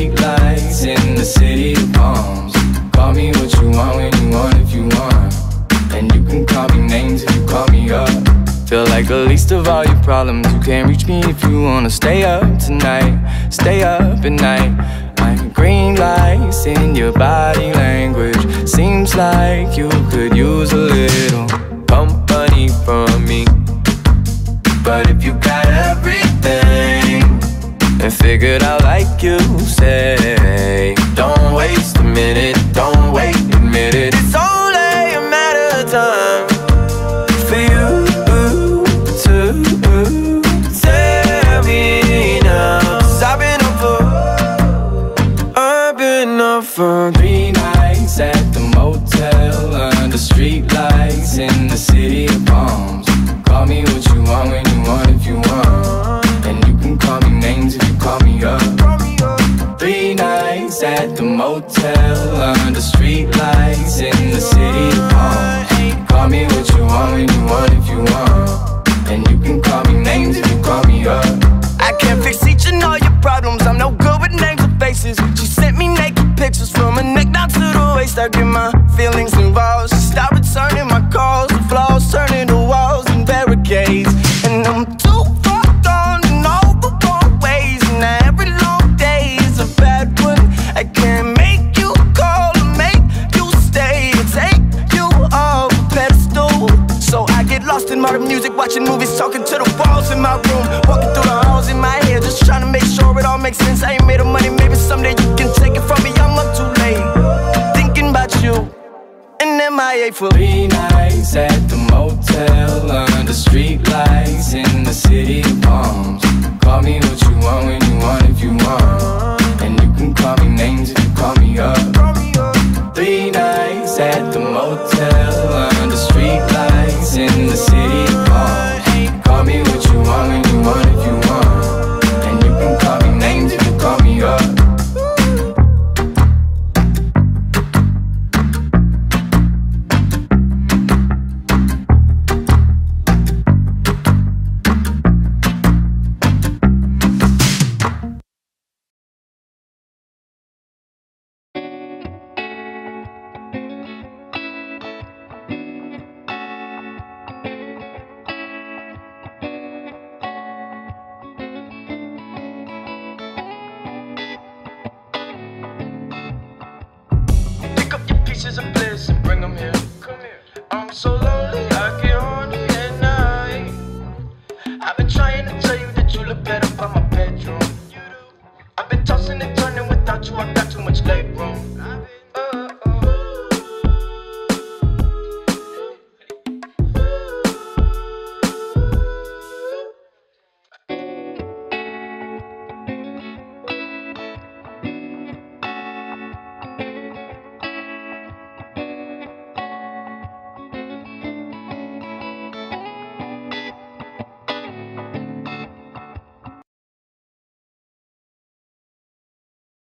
street lights in the city of palms. Call me what you want when you want if you want. And you can call me names if you call me up. Feel like the least of all your problems. You can't reach me if you wanna stay up tonight. Stay up at night. I'm green lights in your body language. Seems like you could use a little company from me. But if you got everything and figured out like you say, don't waste a minute, don't wait, admit it. It's only a matter of time for you to tell me now. 'Cause I've been up for 3 nights at the motel under street lights in the city of palms. Call me what you want when you want if you want. And you can call me names if you call me up. 3 nights at the motel under street lights in the city of palms. Call me what you want when you want if you want. And you can call me names if you call me up. I can't fix each and all your problems. I'm no good with names or faces. She sent me naked pictures from her neck down to the waist. I get my feelings involved. She stopped returning my calls. The flaws turning to walls and barricades. And I'm too far gone in all the wrong ways. And every long day is a bad one. I can't make you call or make you stay or take you off a pedestal. So I get lost in modern music, watching movies, talking to the walls in my room, walking through the halls in my head, just trying to make sure it all makes sense. I ain't made of money, maybe someday you can take it from me. I'm up too late, thinking about you and MIA for 3 nights at the motel under street lights in the city of palms. Call me what you want when you want if you want. And you can call me names if you call me up. 3 nights at the motel under street lights in the city of palms. Call me what you want when you want if you want. And you can call me names if you call me up. Pieces of bliss and bring them here. Come here. I'm so lonely, I get horny at night. I've been trying to tell you that you look better by my bedroom. I've been tossing and turning without you, I got too much leg room.